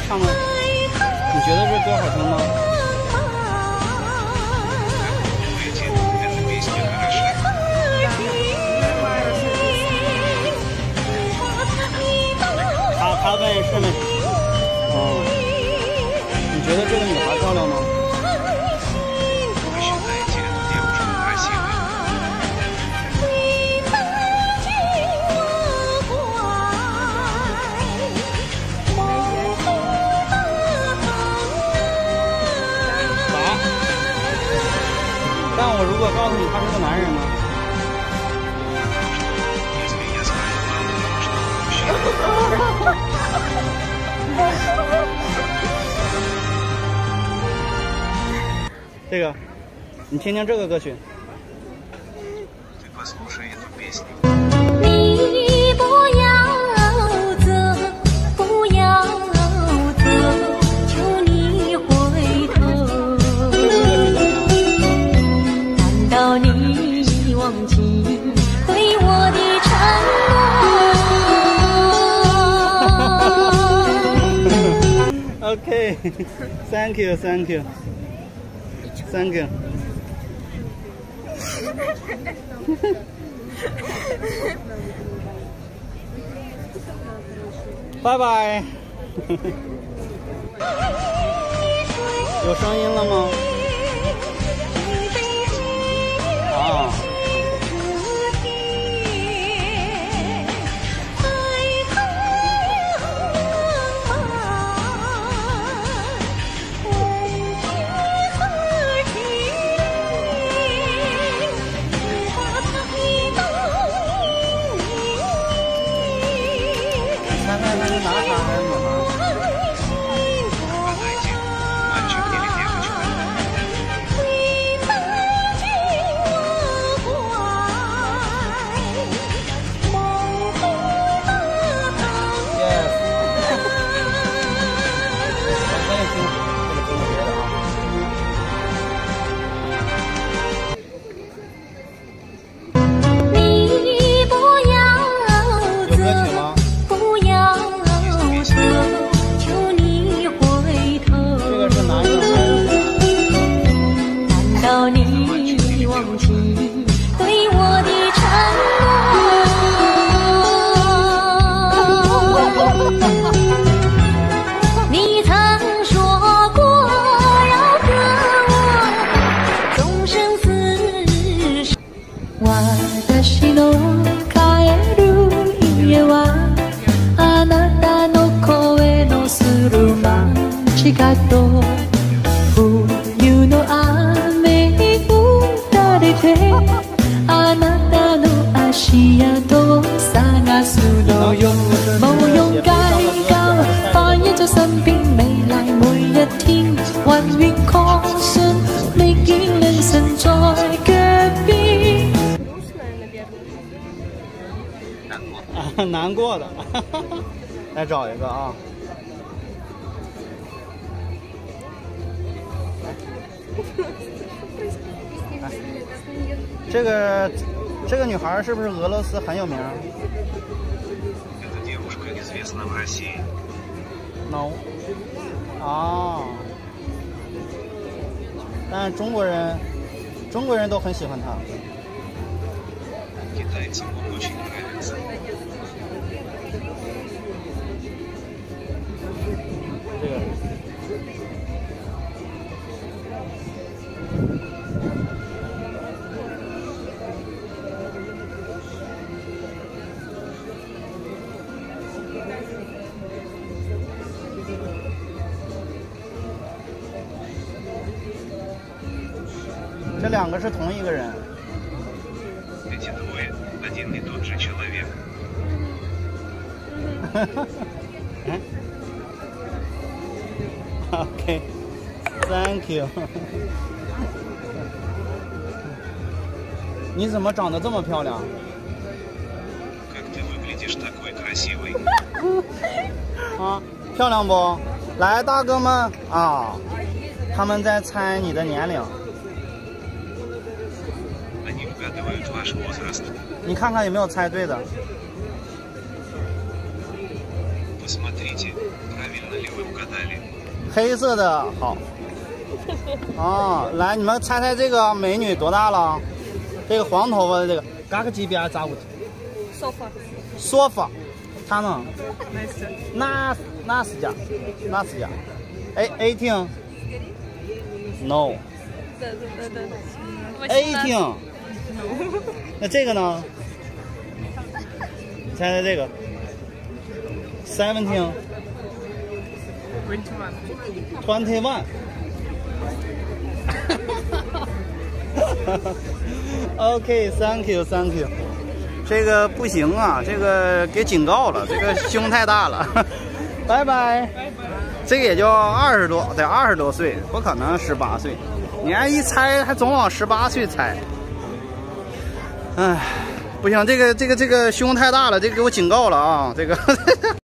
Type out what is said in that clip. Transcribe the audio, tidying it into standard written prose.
唱的，你觉得这歌好听吗？他问是问，你觉得这个女孩漂亮吗？但我如果告诉你他是个男人呢？这个，你听听这个歌曲。 你不要走，不要走，求你回头。难道你忘记对我的承诺 ？OK，Thank you，Thank you，Thank you。拜拜。有声音了吗？啊。 冬の雨に打たれてあなたの足跡を探すのよ無用街角放映着身邊美麗每一天雲遠擴信你見凌晨在腳邊難過的來找一個啊这个女孩是不是俄罗斯很有名 ？No。啊。但中国人都很喜欢她。这个。这两个是同一个人。 Эти двое, один и тот же человек. Okay, thank you. 你怎么长得这么漂亮？ Как ты выглядишь такой красивый? 啊，漂亮不？来，大哥们啊，他们在猜你的年龄。 你看看有没有猜对的？ Посмотрите, правильно ли вы угадали. 黑色的好。哦，来，你们猜猜这个美女多大了？这个黄头发的这个，嘎个级别咋不？sofa，他呢？那是假？18 no 18。那这个呢？猜猜这个17 21。OK，thank you。这个不行啊，这个给警告了，这个胸太大了。拜拜。这个也就20多，得20多岁，不可能18岁。你还一猜还总往18岁猜。哎，不行，这个胸太大了，这个给我警告了啊，这个。